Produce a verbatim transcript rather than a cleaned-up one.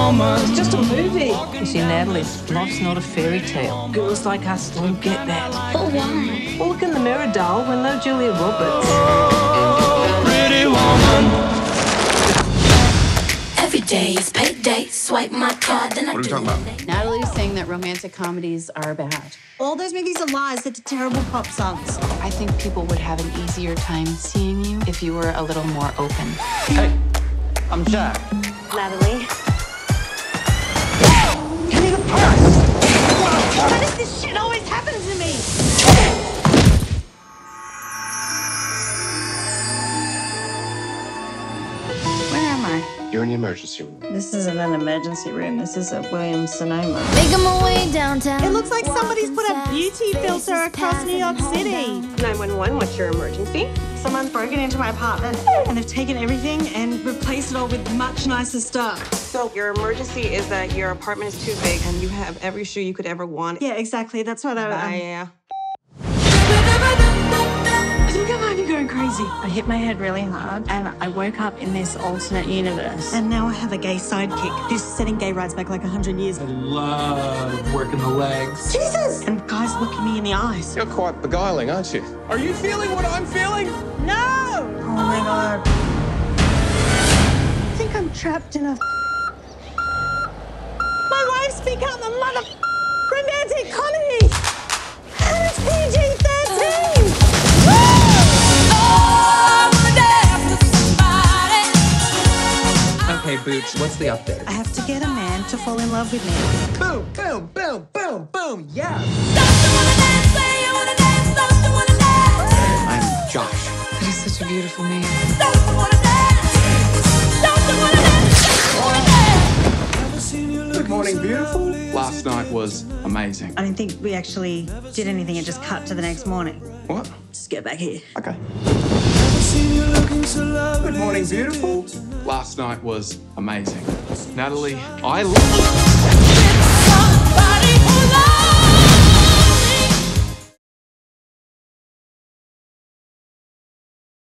woman. It's just a movie. You see, Natalie, life's not a fairy tale. Girls like us don't get that. But why? Well, look in the mirror, doll. We're no Julia Roberts. Oh, pretty woman. Every day is payday. Swipe my card, then I What are we do talking about? Natalie's saying that romantic comedies are bad. All those movies are lies. They're terrible pop songs. I think people would have an easier time seeing you if you were a little more open. Hey, I'm Jack. Natalie. Give me the purse! Why does this shit always happen to me? Where am I? You're in the emergency room. This isn't an emergency room. This is a Williams Sonoma. Making my way downtown. It looks like somebody's put a beauty filter across New York City. nine one one, what's your emergency? Someone's broken into my apartment and they've taken everything and replaced it all with much nicer stuff. So your emergency is that your apartment is too big and you have every shoe you could ever want. Yeah, exactly. That's what I... Bye, Um, yeah. I think I might be going crazy. I hit my head really hard and I woke up in this alternate universe. And now I have a gay sidekick who's setting gay rights back like a hundred years. I love working the legs. Jesus! And guys looking me in the eyes. You're quite beguiling, aren't you? Are you feeling what I'm feeling? No! Oh my God. I think I'm trapped in a... My life's become a mother... romantic comedy! And it's P G thirteen! Okay, Booch, what's the update? I have to get a man to fall in love with me. Boom, boom, boom, boom, boom, yes! I'm Josh. That is such a beautiful name. Good morning, beautiful. Last night was amazing. I don't think we actually did anything. It just cut to the next morning. What? Just get back here. Okay. Good morning, beautiful. Last night was amazing. Natalie, I love...